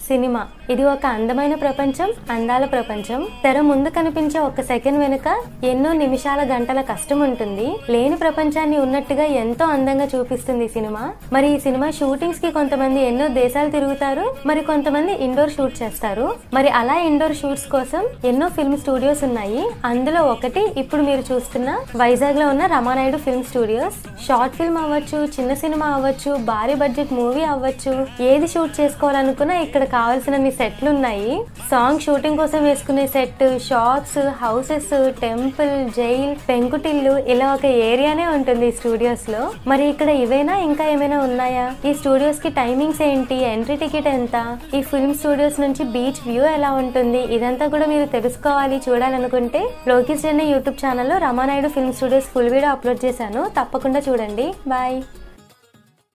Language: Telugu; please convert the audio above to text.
సినిమా ఇది ఒక అందమైన ప్రపంచం, అందాల ప్రపంచం. తెర ముందు కనిపించే ఒక సెకండ్ వెనుక ఎన్నో నిమిషాల గంటల కష్టం ఉంటుంది. లేని ప్రపంచాన్ని ఉన్నట్టుగా ఎంతో అందంగా చూపిస్తుంది సినిమా. మరి ఈ సినిమా షూటింగ్స్ కి కొంతమంది ఎన్నో దేశాలు తిరుగుతారు, మరి కొంతమంది ఇండోర్ షూట్ చేస్తారు. మరి అలా ఇండోర్ షూట్స్ కోసం ఎన్నో ఫిల్మ్ స్టూడియోస్ ఉన్నాయి. అందులో ఒకటి ఇప్పుడు మీరు చూస్తున్న వైజాగ్ లో ఉన్న Ramanaidu film studios. Short film అవ్వచ్చు, చిన్న సినిమా అవ్వచ్చు, భారీ బడ్జెట్ మూవీ అవ్వచ్చు, ఏది షూట్ చేసుకోవాలనుకున్నా ఇక్కడ కావాల్సిన సెట్లు ఉన్నాయి. సాంగ్ షూటింగ్ కోసం వేసుకునే set, shops, houses, temple, jail, పెంకుటిల్లు ఇలా ఒక ఏరియానే ఉంటుంది ఈ స్టూడియోస్ లో. మరి ఇక్కడ ఇవేనా ఇంకా ఏమైనా ఉన్నాయా? ఈ స్టూడియోస్ కి టైమింగ్స్ ఏంటి, ఎంట్రీ టికెట్ ఎంత, ఈ ఫిల్మ్ స్టూడియోస్ నుంచి బీచ్ వ్యూ ఎలా ఉంటుంది, ఇదంతా కూడా మీరు తెలుసుకోవాలి, చూడాలనుకుంటే లోకేష్ జర్నీ యూట్యూబ్ ఛానల్లో Ramanaidu film studios full video upload చేశాను, తప్పకుండా చూడండి. బాయ్.